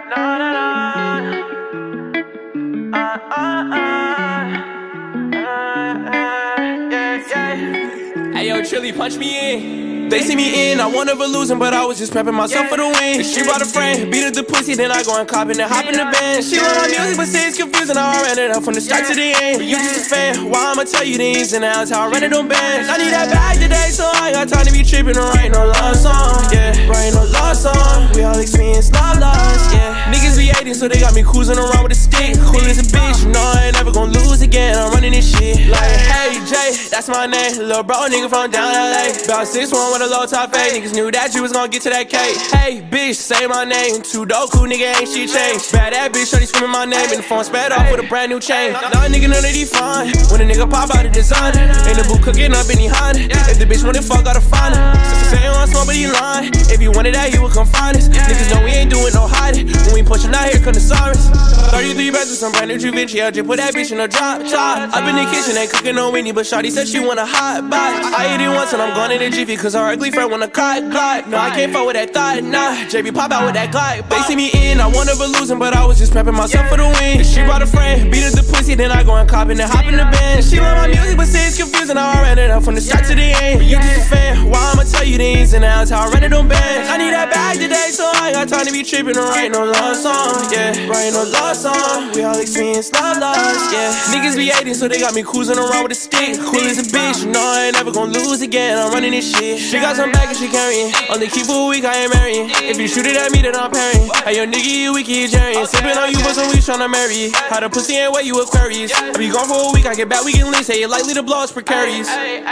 Hey yo, Trilly, punch me in. They see me in, I won never losing, but I was just prepping myself for the win. She brought a friend, beat up the pussy, then I go and cop and then hop in the band. She love my music, but say it's confusing, I ran it up from the start to the end. You just a fan, why I'ma tell you the ins and outs, how I ran it on bands. I need that bag today, so I ain't got time to be tripping and writing no love song. Yeah, writing no love song. We all experience love loss, yeah. Niggas be hating, so they got me cruising around with a stick. Cool as a bitch, you know I ain't never gonna lose again. I'm running this shit like, hey Jay, that's my name. Little bro, nigga from down LA. About 6'1" with a low top fade. Niggas knew that you was gonna get to that cake. Hey bitch, say my name. Too dope, cool nigga, ain't shit changed. Bad that bitch, shorty screaming my name. And the phone sped off with a brand new chain. Nah, nigga, none of these fine. When a nigga pop out of designer, ain't the boot cooking up in behind. If the bitch wanna fuck, gotta find her. Say you want smoke, but he lying. If you wanted that, he would come find us. Niggas know we ain't doing no hiding. When we pushing out here, come to Cyrus. 33 bags with some brand new Vinci. I just put that bitch in a drop top. Up in the kitchen, ain't cooking no Winnie, but shawty said she want a hot box. I ate it once and I'm going in the jiffy, cause her ugly friend wanna cut. No, I can't fuck with that thought, nah. JB pop out with that Glock. They see me in, I won never losing, but I was just prepping myself for the win. She brought a friend, beat up the pussy, then I go and cop and then hop in the band. She love my music, but say it's confusing, I ran it up from the start to the end. You just a fan, why I'ma tell you the ins and outs, how I ran it on bands. I need that bag today, so I ain't got time to be tripping and writing no love song. Yeah, writing no love song. We all experience love loss, yeah. Niggas be hating, so they got me cruising around with a stick. Cool as a bitch, you know I ain't never gonna lose again. I'm running this shit. She got some back and she carrying. Only keep for a week, I ain't marrying. If you shoot it at me, then I'm parrying. Hey yo, nigga, you weak, you Jerry. Sipping on you for some weeks, tryna marry. How the pussy ain't wet, you Aquarius. I be gone for a week, I get back, we can leave. Say it likely to blow, it's precarious.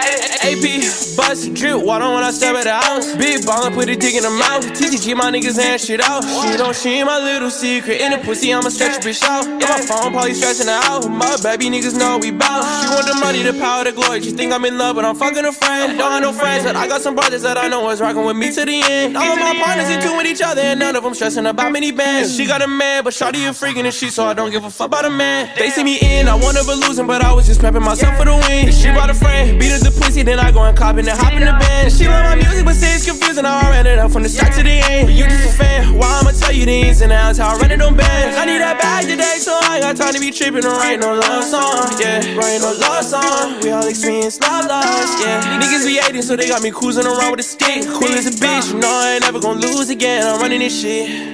AP, bust, drip, water when I step at the house. Big ballin', put a dick in the mouth. TTG, my niggas hand shit out. She ain't my little secret. In the pussy, I'ma stretch a bitch out. Yeah, my phone probably stressing her out. My baby niggas know we bout. She want the money, the power, the glory. She think I'm in love, but I'm fucking a friend. Don't have no friends, but I got some brothers that I know is rocking with me to the end. All of my partners into with each other, and none of them stressing about many bands. She got a man, but shawty a freaking and shit, so I don't give a fuck about a man. They see me in, I won never losing, but I was just prepping myself for the win. She brought a friend, beat up the pussy, then I go and cop and then hop in the band. She love my music, but say it's confusing, I ran it up from the start to the end. You just a fan, why I'ma tell you the ins and outs, how I ran it on bands. I need that bag today, so I ain't got time to be tripping and writing no love song. Yeah, writing no love song. We all experience love loss, yeah. Niggas be hating, so they got me cruising around with a stick. Cool as a bitch, you know I ain't never gonna lose again. I'm running this shit.